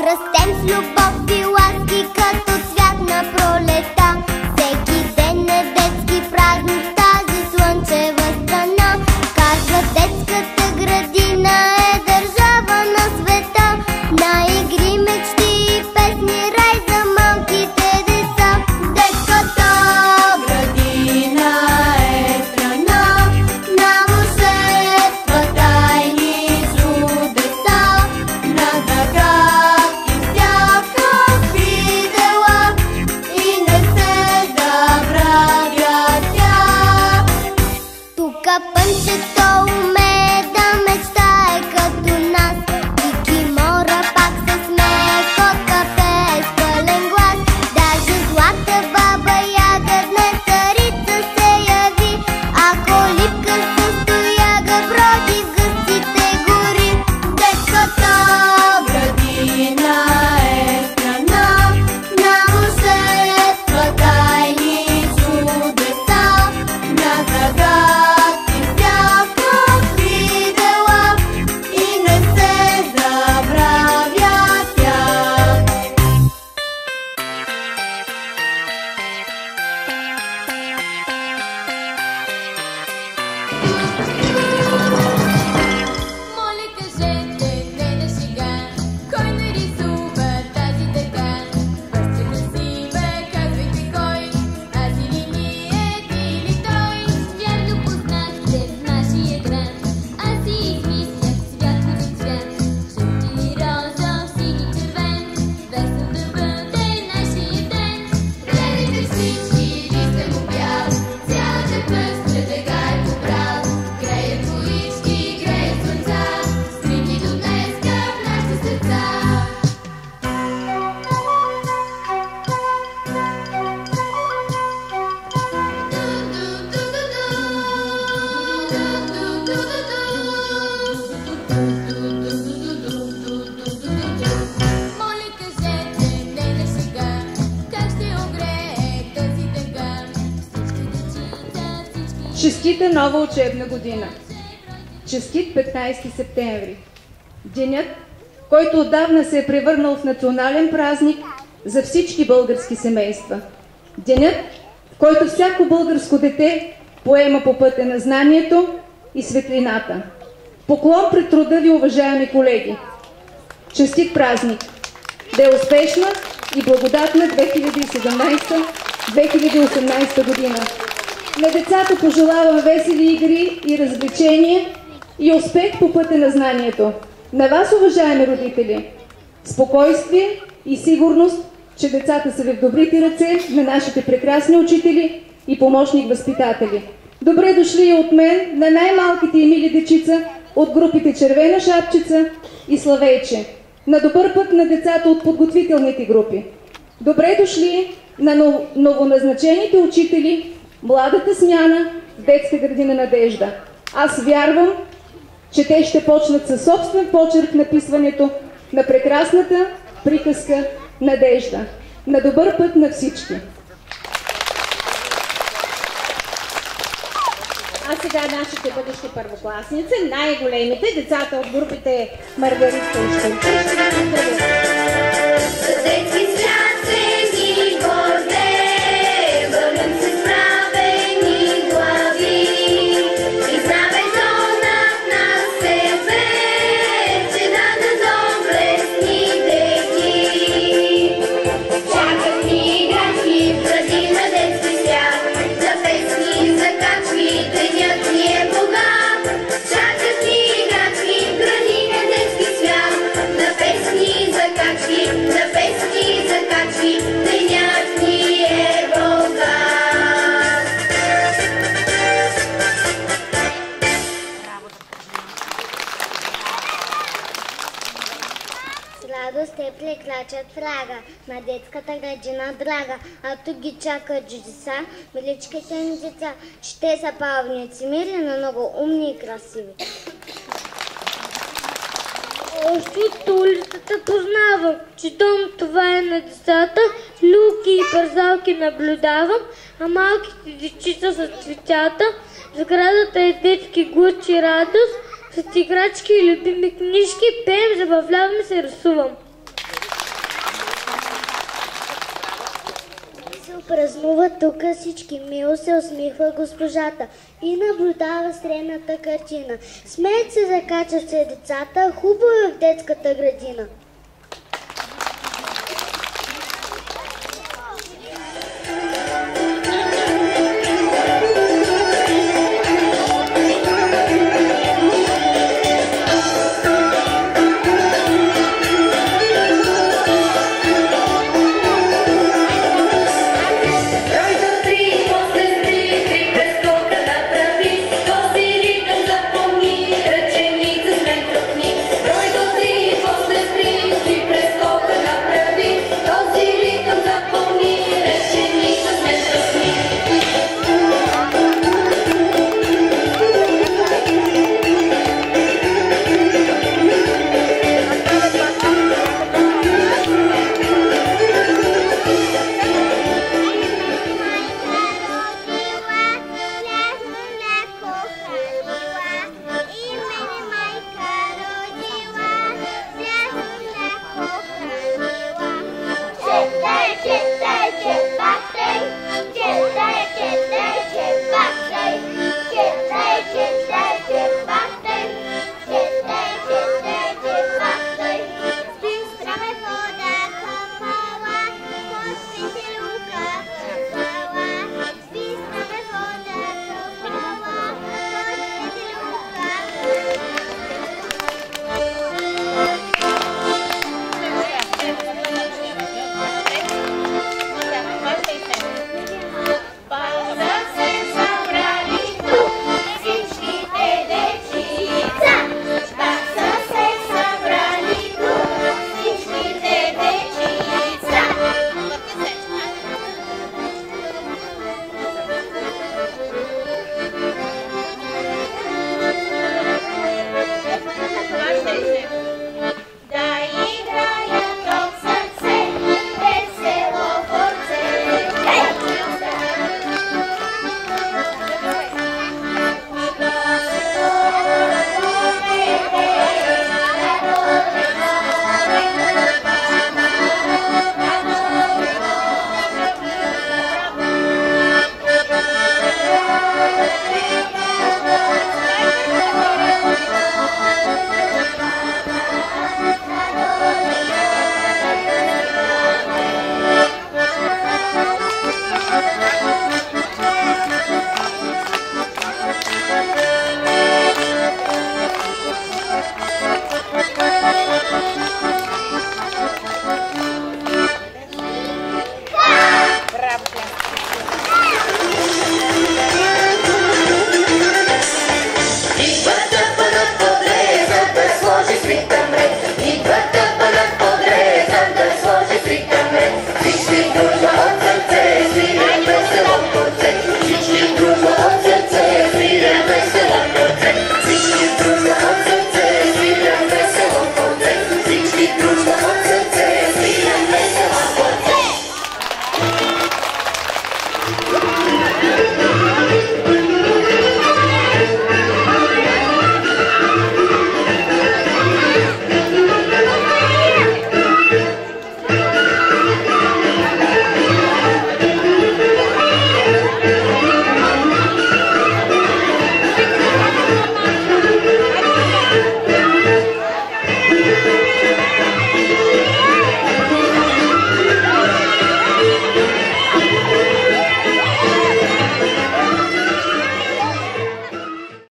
Растем с любов и ласки като цвят на пролета. Всеки ден е детски празник в тази слънчева страна. Казва, детската градина е държава на света. На игри, мечти и песни, рай за малките деца. Детската градина е страна на вълшебства, тайни чудеса, на загадки всякакви дела и не се забравя тя. Тука пънчето умее да мечтае като нас. Кикимора пак се смее, котка пее с пълен глас. Даже злата баба Яга днес царица се яви. А Колибка с тояга броди в гъстите гори. Детската градина е страна на вълшебства, тайни чудеса, на загадки всякакви дела и не се забравя тя. Моля, кажете, не на шега, кой нарисува тази дъга? Бързо красива, казвайте кой, аз или ние, ти или той. Вярно познахте в нашия град, аз си измислях свят от цвят. Жълти и роза, сини и червен, весел да бъде нашия ден. Гледайте всички, вижте го бял, цялата пъстра дъга е побрал. Греят колички, греят слънца, скрити до днеска в нашите сърца. Моля, кажете, не на шега, как ще огрее тази дъга? Всички дечица, всички... Честита нова учебна година! Честит 15 септември! Денят, който отдавна се е превърнал в национален празник за всички български семейства. Денят, в който всяко българско дете поема по пътя на знанието и светлината. Поклон пред труда ви, уважаеми колеги! Честит празник! Да е успешна и благодатна 2017-2018 година! На децата пожелавам весели игри и развлечения и успех по пътя на знанието. На вас, уважаеми родители, спокойствие и сигурност, че децата са ви в добрите ръце на нашите прекрасни учители и помощник възпитатели. Добре дошли и от мен на най-малките и мили дечица от групите Червена шапчица и Славейче. На добър път на децата от подготвителните групи. Добре дошли на новоназначените учители, младата смяна в детска градина Надежда. Аз вярвам, че те ще почнат със собствен почерк написването на прекрасната приказка Надежда. На добър път на всички! А сега нашите бъдещи първокласници, най-големите, децата от групите Маргарита и Щенка, ще ги поздравят. Детски свят се ни горде, върнем се с правени глави. И знамето над нас се вее, че даде доблестни дети. Чакат ни играчки в градина детски свят, за песни, за качки, денят ни е богат. Чакат ни играчки в градина детски свят, за песни, за качки, за песни, за качки, денят ни е богат. С радост те прекрачат прага на детската градина драга, а тук ги чакат чудеса, миличките ни деца, че те са павници, мили, но много умни и красиви. Още от улицата познавам, че дом това е на децата, люки и парзалки наблюдавам, а малките дечица с цветята, сградата е детски глъч и радост, с играчки и любими книжки, пеем, забавлявам се, рисувам. празнуват тук всички. Мило се усмихва госпожата и наблюдава средната картина. Смеят се, закачат се децата, хубаво е в детската градина.